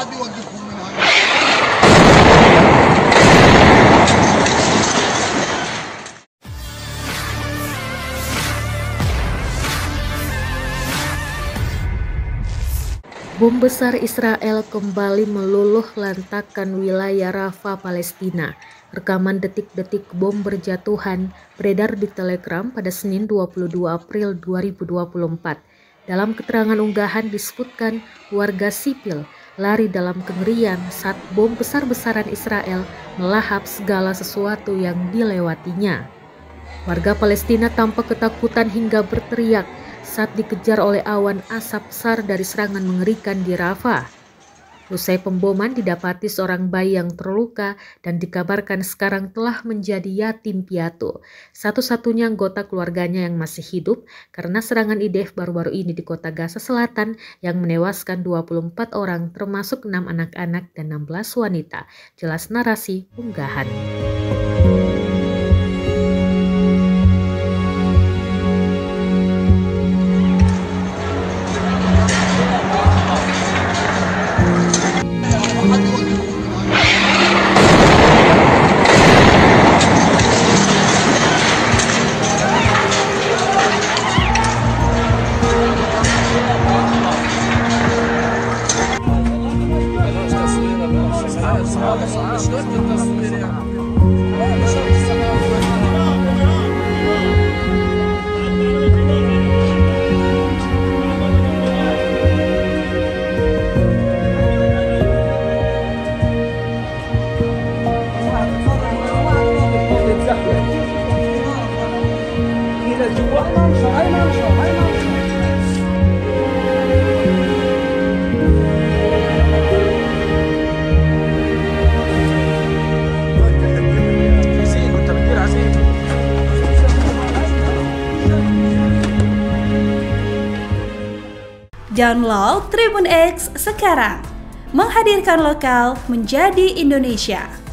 Bom besar Israel kembali meluluh lantakkan wilayah Rafah, Palestina. Rekaman detik-detik bom berjatuhan beredar di Telegram pada Senin 22 April 2024. Dalam keterangan unggahan disebutkan warga sipil lari dalam kengerian saat bom besar-besaran Israel melahap segala sesuatu yang dilewatinya. Warga Palestina tampak ketakutan hingga berteriak saat dikejar oleh awan asap besar dari serangan mengerikan di Rafah. Usai pemboman didapati seorang bayi yang terluka dan dikabarkan sekarang telah menjadi yatim piatu, satu-satunya anggota keluarganya yang masih hidup karena serangan IDF baru-baru ini di kota Gaza Selatan yang menewaskan 24 orang termasuk 6 anak-anak dan 16 wanita. Jelas narasi unggahan. Download Tribun X sekarang, menghadirkan lokal menjadi Indonesia.